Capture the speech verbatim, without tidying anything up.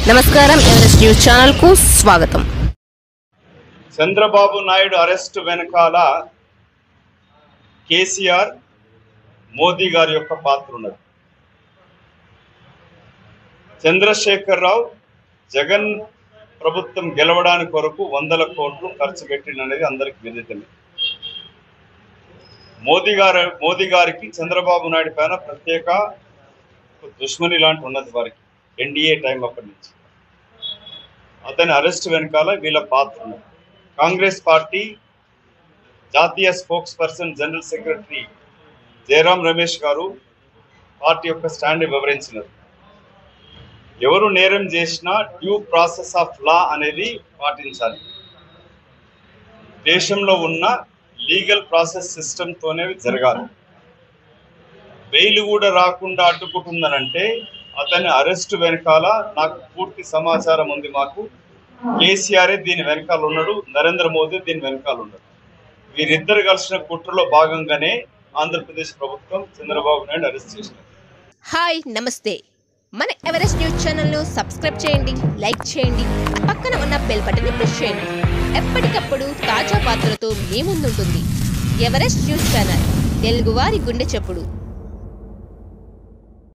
నమస్కారం Everest news channel కు స్వాగతం. చంద్రబాబు నాయుడు అరెస్ట్ వెనకాల కేసీఆర్ మోదీ గారి యొక్క పాత్ర ఉన్నది. చంద్రశేఖర్ రావు జగన్ ప్రభుత్వం గెలవడానికి కొరకు వందల కోట్లు ఖర్చు పెట్టిననేది అందరికి విదితమే. మోదీ గారు మోదీ గారికి చంద్రబాబు నాయుడు పైన ప్రత్యేక దుష్మని లాంటి ఉన్నది వారికి ఎన్డీఏ టైం అప్పటి నుంచి. అతని అరెస్ట్ వెనకాల వీళ్ళ పాత్ర ఉన్నది. కాంగ్రెస్ పార్టీ జాతీయ spokesperson general secretary Jairam Ramesh గారు పార్టీ యొక్క స్టాండ్ వివరించినారు. ఎవరు నేరం చేసినా డ్యూ ప్రాసెస్ ఆఫ్ లా అనేది పాటించాలి. దేశంలో ఉన్న లీగల్ ప్రాసెస్ సిస్టంతోనే జరగాలి. బెయిల్ కూడా రాకుండా అడ్డుకుంటుందనంటే అతని అరెస్ట్ వెనకాల నాకు పూర్తి సమాచారం ఉంది. మాకు కేసీఆర్ దీని వెనకాల ఉన్నాడు, నరేంద్ర మోదీ దీని వెనకాల ఉన్నాడు. వీరిద్దరు కలిసిన కుట్రలో భాగంగానే ఆంధ్రప్రదేశ్ ప్రభుత్వం చంద్రబాబు నాయుడు అరెస్ట్ చేసింది. హాయ్, నమస్తే. మన ఎవరెస్ట్ న్యూస్ ఛానల్ను సబ్స్క్రైబ్ చేయండి, లైక్ చేయండి, పక్కన ఉన్న బెల్ బటన్ని ప్రెస్ చేయండి. ఎప్పటికప్పుడు తాజా వార్తలతో మీ ముందుంటుంది ఎవరెస్ట్ న్యూస్ ఛానల్, తెలుగువారి గుండె చప్పుడు.